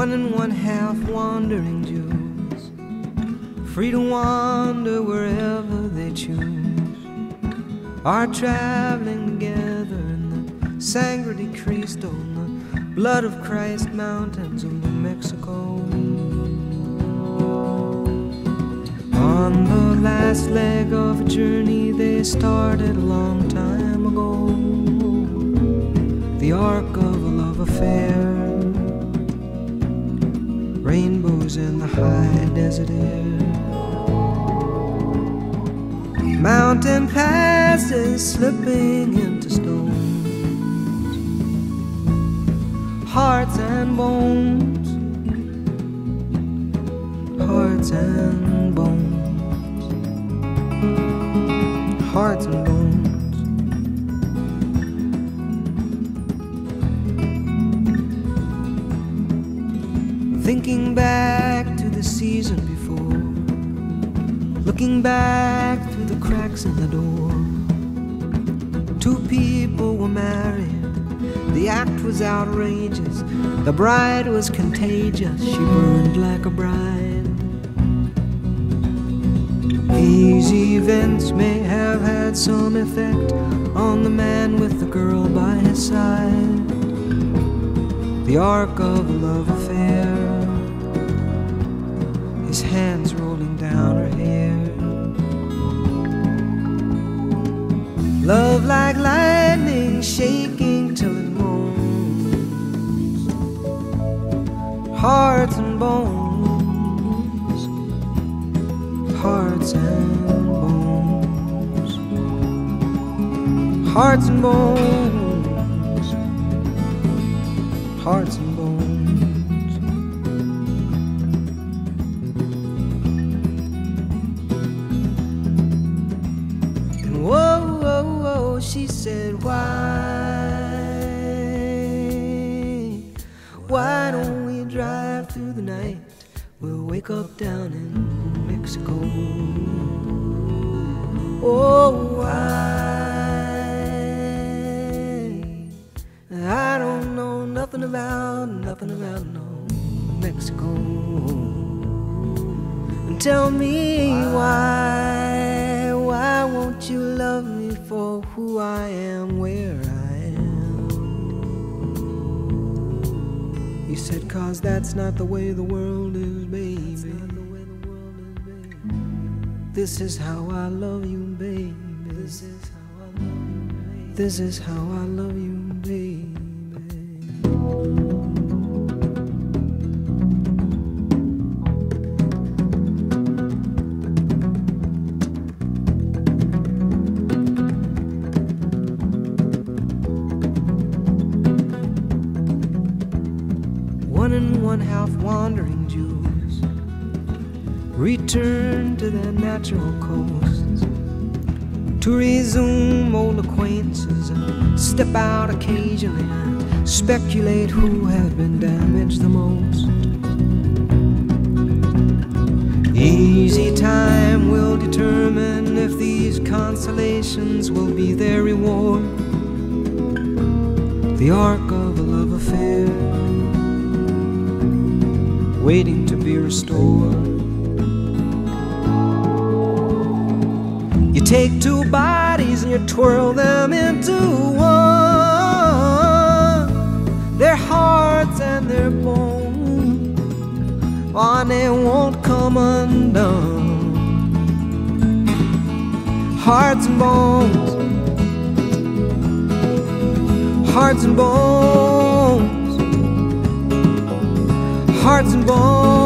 One and one half wandering Jews, free to wander wherever they choose, are traveling together in the Sangre de Cristo, in the blood of Christ mountains of New Mexico. On the last leg of a journey they started a long time ago, the arc of a love affair, rainbows in the high desert air, mountain passes slipping into stones, hearts and bones, hearts and bones, hearts and bones. Thinking back to the season before, looking back through the cracks in the door. Two people were married, the act was outrageous, the bride was contagious, she burned like a bride. These events may have had some effect on the man with the girl by his side, the arc of a love affair, his hands rolling down her hair. Love like lightning shaking till it moans, hearts and bones, hearts and bones, hearts and bones, hearts and bones. She said, why don't we drive through the night? We'll wake up down in Mexico. Oh, why? I don't know nothing about no Mexico. And tell me why won't you love me for who I am, where I am? He said, 'cause that's not the way the world is, baby. This is how I love you, baby. This is how I love you, baby. This is how I love you, baby. One and one half wandering Jews return to their natural coasts to resume old acquaintances and step out occasionally and speculate who had been damaged the most. Easy time will determine if these consolations will be their reward, the arc of a love affair waiting to be restored. You take two bodies and you twirl them into one, their hearts and their bones, and they won't come undone. Hearts and bones, hearts and bones, hearts and bones.